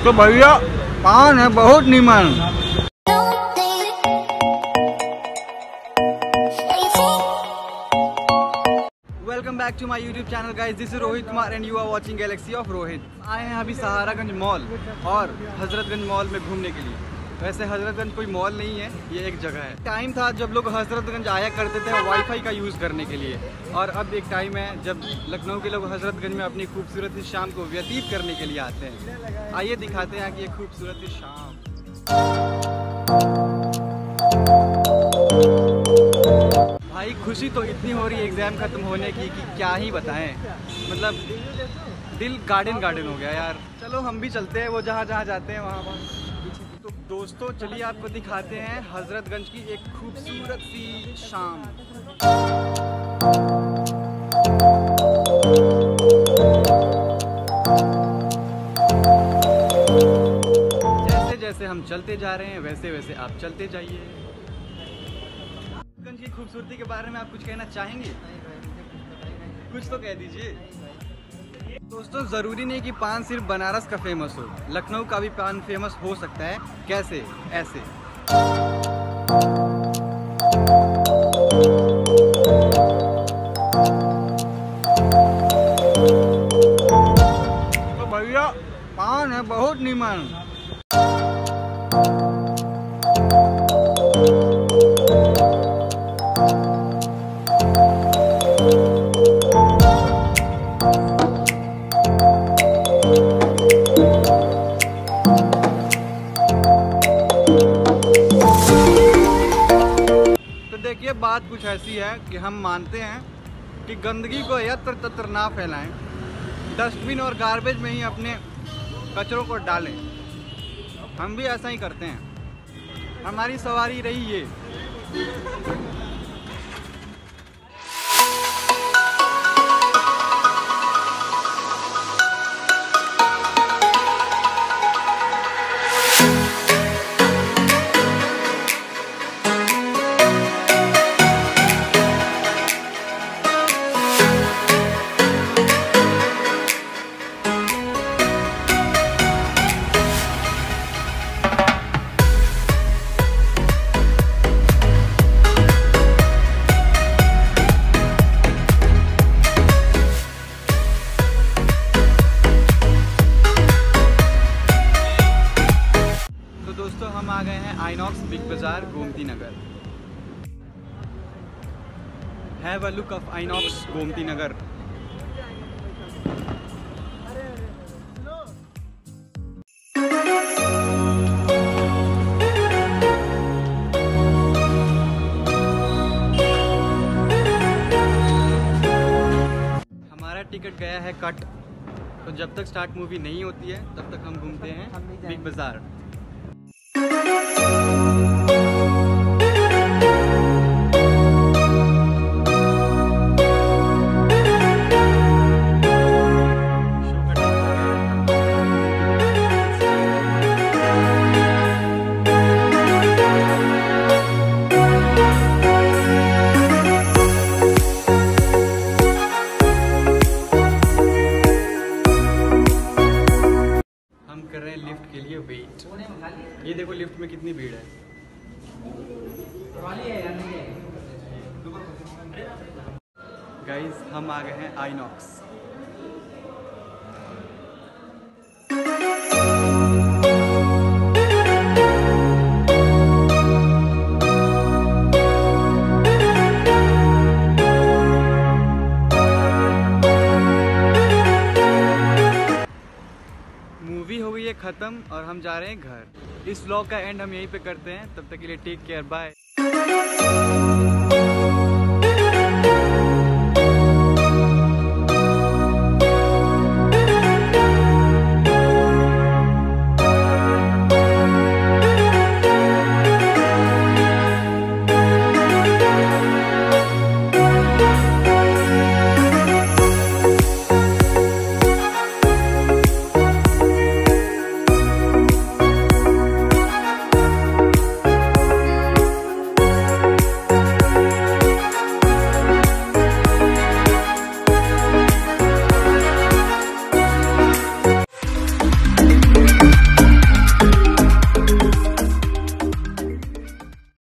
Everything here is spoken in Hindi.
तो भैया पान है बहुत नीमन। Welcome back to my YouTube channel guys, this is Rohit Kumar and you are watching galaxy of Rohit. आए हैं अभी सहारागंज मॉल और हजरतगंज मॉल में घूमने के लिए। वैसे हजरतगंज कोई मॉल नहीं है, ये एक जगह है। टाइम था जब लोग हजरतगंज आया करते थे वाईफाई का यूज़ करने के लिए, और अब एक टाइम है जब लखनऊ के लोग हजरतगंज में अपनी खूबसूरत सी शाम को व्यतीत करने के लिए आते हैं। आइए दिखाते हैं कि ये खूबसूरत सी शाम। भाई खुशी तो इतनी हो रही है एग्ज़ाम ख़त्म होने की कि क्या ही बताएं। मतलब दिल गार्डन गार्डन हो गया यार। चलो हम भी चलते हैं, वो जहाँ जहाँ जाते हैं वहाँ। तो दोस्तों चलिए आपको दिखाते हैं हजरतगंज की एक खूबसूरत सी शाम। जैसे जैसे हम चलते जा रहे हैं वैसे वैसे आप चलते जाइए। हजरतगंज की खूबसूरती के बारे में आप कुछ कहना चाहेंगे? कुछ तो कह दीजिए। दोस्तों ज़रूरी नहीं कि पान सिर्फ बनारस का फेमस हो, लखनऊ का भी पान फेमस हो सकता है। कैसे? ऐसे। तो भैया पान है बहुत नीमन। देखिए बात कुछ ऐसी है कि हम मानते हैं कि गंदगी को यत्र तत्र ना फैलाएं, डस्टबिन और गार्बेज में ही अपने कचरों को डालें। हम भी ऐसा ही करते हैं। हमारी सवारी रही ये। हम आ गए हैं Inox Big Bazaar Gomti Nagar. Have a look of Inox Gomti Nagar. हमारा टिकट गया है कट, तो जब तक स्टार्ट मूवी नहीं होती है तब तक हम घूमते हैं बिग बाजार। कर रहे हैं लिफ्ट के लिए वेट। ये देखो लिफ्ट में कितनी भीड़ है। गाइस हम आ गए हैं आइनॉक्स। मूवी हो गई है ख़त्म और हम जा रहे हैं घर। इस व्लॉग का एंड हम यहीं पे करते हैं। तब तक के लिए टेक केयर, बाय।